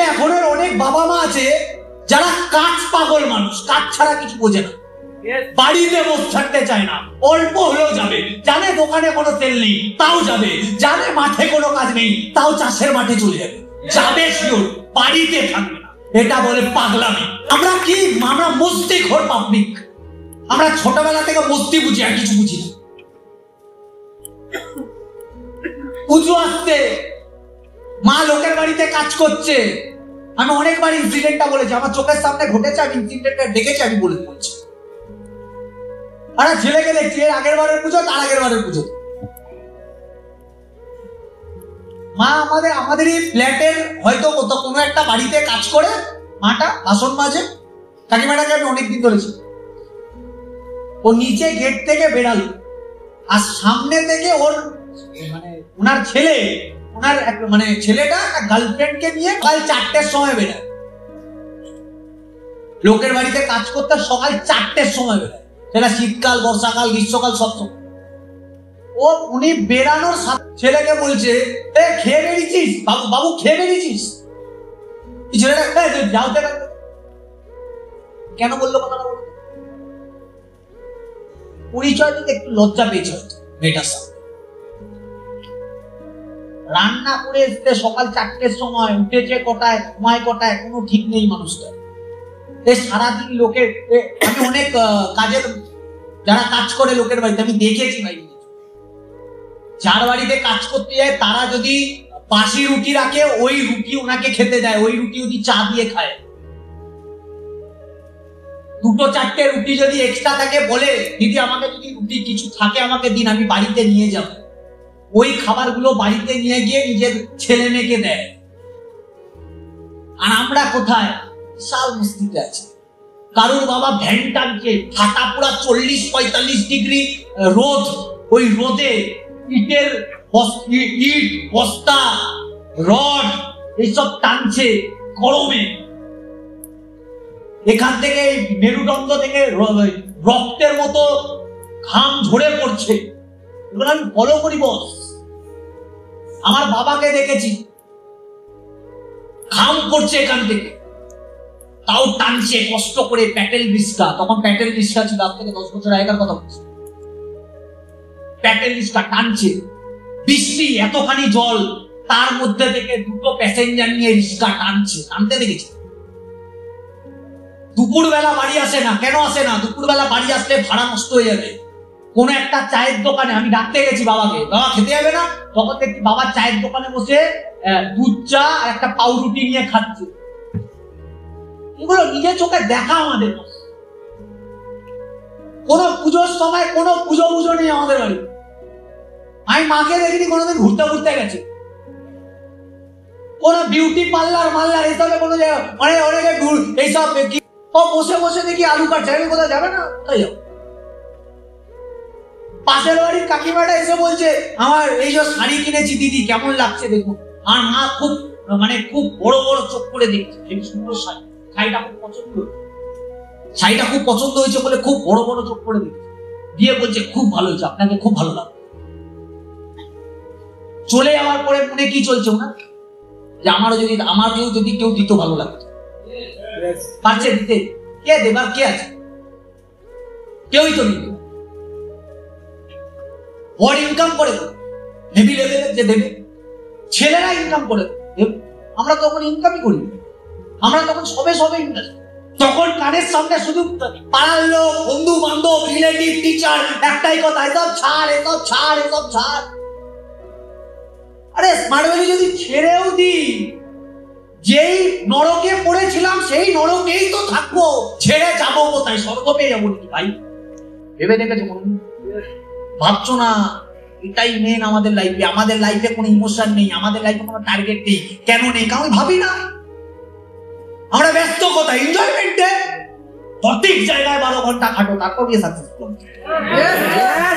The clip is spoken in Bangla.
এখনের অনেক বাবা মা আছে যারা কাজ পাগল মানুষ, কাজ ছাড়া কিছু বোঝে না, বাড়িতে বসে থাকতে চায় না, অল্প হলেও যাবে, জানে দোকানে কোনো তেল নেই তাও যাবে, জানে মাঠে কোনো কাজ নেই তাও চাষের মাঠে চলে যাবে, যাবে শিওর, বাড়িতে থাকবে না। এটা বলে পাগলামি। আমরা কি, আমরা মস্তিখোর পাবলিক। আমরা ছোটবেলা থেকে মস্তি বুঝি, আর কিছু বুঝি না। পুজো আসছে, মা লোকের বাড়িতে কাজ করছে। আমি অনেকবার ইনসিডেন্টটা বলেছি, আমার চোখের সামনে ঘটেছে, আমি ইনসিডেন্টটা দেখেছি, আমি বলছি। আরে ছেলেকে দেখছি আগের বারের পুজো, তার আগের বারের পুজো, মা আমাদের এই ফ্ল্যাটের হয়তো কোনো একটা বাড়িতে কাজ করে, মাটা বাসন মাজে। কাকিমাটাকে আমি অনেকদিন ধরেছি, ও নিচে গেট থেকে বেরালো, আর সামনে থেকে ওর মানে ওনার ছেলে, ওনার মানে ছেলেটা গার্লফ্রেন্ডকে নিয়ে সকাল 4টের সময় বেরায়। লোকের বাড়িতে কাজ করতে সকাল 4টের সময় বেরায়, সেটা শীতকাল, বর্ষাকাল, গ্রীষ্মকাল, সব সময়। ও উনি বেরানোর সাথে ছেলেকে বলছে, এ খেয়ে বেরিয়েছিস বাবু, খেয়ে বেরিয়েছিস? ছেলেটা যাও, কেন বললো কথাটা? বলতো পরিচয় দিতে একটু লজ্জা পেয়েছে হয়তো মেয়েটার সাথে। রান্না করে এসছে সকাল 4টের সময়, উঠেছে কটায়, ঘুমায় কটায়, কোনো ঠিক নেই মানুষটা। সারাদিন লোকের, আমি অনেক কাজের যারা কাজ করে লোকের বাড়িতে আমি দেখেছি ভাই, যার বাড়িতে কাজ করতে যায় তারা যদি বাসি রুটি রাখে, ওই রুটি ওনাকে খেতে দেয়, ওই রুটি যদি চা দিয়ে খায়। 2-4টে রুটি যদি এক্সট্রা থাকে, বলে দিদি আমাকে যদি রুটি কিছু থাকে আমাকে দিন, আমি বাড়িতে নিয়ে যাব। ওই খাবারগুলো বাড়িতে নিয়ে গিয়ে নিজের ছেলে মেয়েকে দেয়। আর আমরা কোথায়? বিশাল মস্তিতে আছে। কারোর বাবা ভ্যান টানছে, ফাটা পুরা 40-45 ডিগ্রি রোদ, ওই রোদে ইটের ইট বস্তা, রড এইসব টানছে গরমে। এখান থেকে মেরুদণ্ড থেকে রক্তের মতো ঘাম ঝরে পড়ছে। এগুলো আমি ফলো করি বস। আমার বাবাকে দেখেছি, ঘাম পড়ছে এখান থেকে, তাও টানছে কষ্ট করে প্যাটেল রিস্কা। তখন প্যাটেল রিস্কা ছিল, আজ থেকে 10 বছর আগেকার কথা বলছি। প্যাটেল রিস্কা টানছে, বৃষ্টি, এতখানি জল, তার মধ্যে থেকে 2টো প্যাসেঞ্জার নিয়ে রিস্কা টানছে, টানতে দেখেছি। দুপুরবেলা বাড়ি আসে না। কেন আসে না? দুপুরবেলা বাড়ি আসলে ভাড়া নষ্ট হয়ে যাবে। কোন একটা চায়ের দোকানে আমি ডাকতে গেছি বাবাকে, বাবা খেতে যাবে না? তখন দেখছি বাবা চায়ের দোকানে বসে দুধ চা আর একটা পাউরুটি নিয়ে খাচ্ছে। এগুলো নিজের চোখে দেখা আমাদের। কোন পুজোর সময় কোন পুজো নেই আমাদের বাড়ি। আমি মাকে দেখিনি কোনোদিন ঘুরতে গেছে। কোন বিউটি পার্লার এইসবে কোনো জায়গা, মানে অনেকে এইসব বসে দেখি আলু কাটছে। আমি কোথায় যাবে না? কোথায় যাও? পাশের বাড়ির কাকিমাটা এসে বলছে, আমার এই যে শাড়ি কিনেছি দিদি, কেমন লাগছে দেখুন। আর মা খুব খুব বড় বড় চোখ করে দেখছে, এই সুন্দর শাড়ি, শাড়িটা খুব পছন্দ হয়েছে বলে খুব বড় বড় চোখ করে দেখছে, দিয়ে বলছে খুব ভালো হয়েছে, আপনাকে খুব ভালো লাগবে। চলে যাওয়ার পরে মনে কি চলছে না, যে আমারও যদি কেউ দিত ভালো লাগতো। পারছে দিতে? কে দেবার কে আছে? কেউই তো দিত। ওর ইনকাম করে হেভি লেভেলের যে দেবে, ছেলেরা ইনকাম করে দেবে। আমরা তখন ইনকামই করি, আমরা তখন সবে ইন্টারেস্ট। তখন কানের সামনে শুধু পাড়ার লোক, বন্ধু বান্ধব, রিলেটিভ, টিচার, একটাই কথা, এসব ছাড়। আরে স্মার্ট ভ্যালি যদি ছেড়েও দিই, যেই নরকে পড়েছিলাম সেই নরকেই তো থাকবো, ছেড়ে যাবো কোথায়? স্বর্গ পেয়ে যাবো নাকি ভাই? ভেবে দেখেছো কোনদিন? ভাবছো না? এটাই মেন আমাদের লাইফে। আমাদের লাইফে কোনো ইমোশন নেই, আমাদের লাইফে কোনো টার্গেট নেই। কেন নেই? কারণ ভাবি না। আমরা ব্যস্ত কোথায়? এনজয়মেন্টে। সঠিক জায়গায় 12 ঘন্টা খাটো, তারপর গিয়ে সাকসেসফুল।